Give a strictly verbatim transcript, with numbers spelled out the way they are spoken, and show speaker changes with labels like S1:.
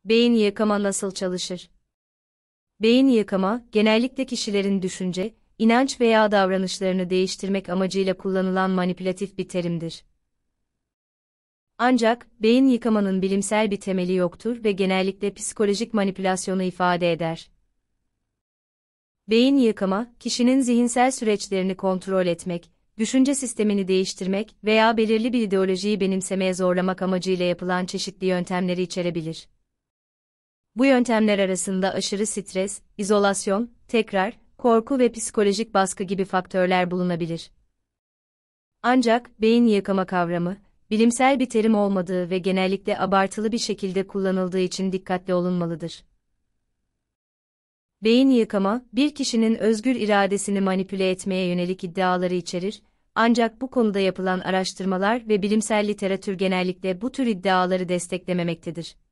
S1: Beyin yıkama nasıl çalışır? Beyin yıkama, genellikle kişilerin düşünce, inanç veya davranışlarını değiştirmek amacıyla kullanılan manipülatif bir terimdir. Ancak, beyin yıkamanın bilimsel bir temeli yoktur ve genellikle psikolojik manipülasyonu ifade eder. Beyin yıkama, kişinin zihinsel süreçlerini kontrol etmek, düşünce sistemini değiştirmek veya belirli bir ideolojiyi benimsemeye zorlamak amacıyla yapılan çeşitli yöntemleri içerebilir. Bu yöntemler arasında aşırı stres, izolasyon, tekrar, korku ve psikolojik baskı gibi faktörler bulunabilir. Ancak, beyin yıkama kavramı, bilimsel bir terim olmadığı ve genellikle abartılı bir şekilde kullanıldığı için dikkatli olunmalıdır. Beyin yıkama, bir kişinin özgür iradesini manipüle etmeye yönelik iddiaları içerir, ancak bu konuda yapılan araştırmalar ve bilimsel literatür genellikle bu tür iddiaları desteklememektedir.